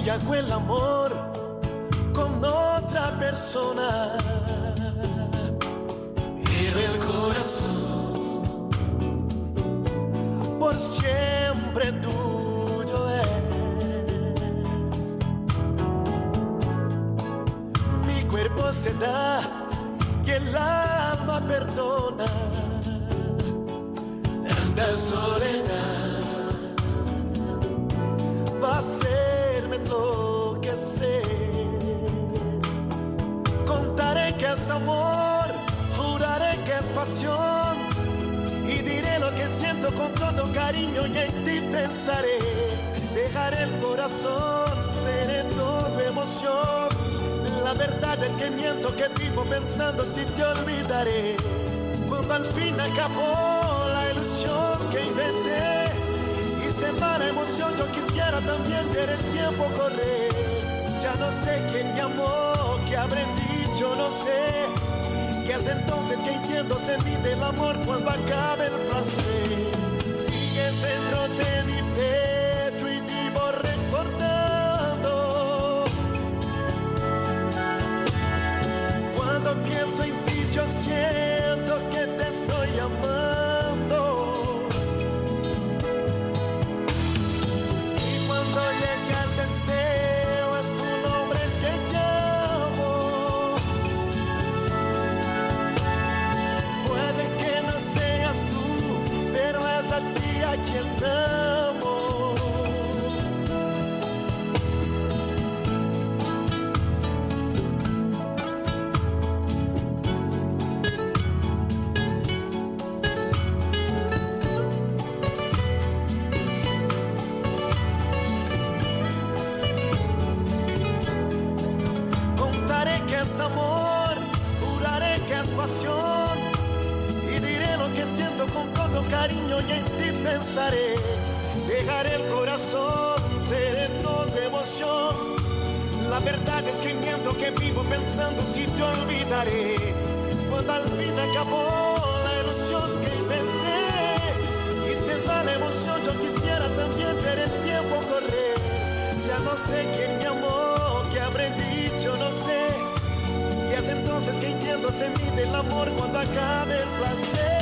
que hago el amor con otra persona, pero el corazón por siempre tuyo es. Mi cuerpo se da y el alma perdona. La soledad va a hacerme enloquecer. Contaré que es amor, juraré que es pasión, y diré lo que siento con todo cariño y en ti pensaré. Dejaré el corazón, seré todo emoción. La verdad es que miento, que vivo pensando si te olvidaré. Cuando al fin acabó la ilusión que inventé y se va la emoción, yo quisiera también ver el tiempo correr. Ya no sé quién me amó, qué habré dicho, no sé. Que es entonces que entiendo, se mide el amor cuando acabe el placer. Sigues dentro de mi pecho y vivo recordando. Cuando pienso en ti yo siento que te estoy amando. Y cuando llega el deseo es tu nombre que llamo. Puede que no seas tú, pero es a ti a quien amo. Amor, juraré que es pasión, y diré lo que siento con todo cariño y en ti pensaré. Dejaré el corazón, seré todo emoción. La verdad es que miento, que vivo pensando si te olvidaré. Cuando al fin acabó la ilusión que inventé y se va la emoción, yo quisiera también ver el tiempo correr. Ya no sé quién me amó, qué habré dicho, no sé. Y es entonces que entiendo, se mide el amor cuando acabe el placer.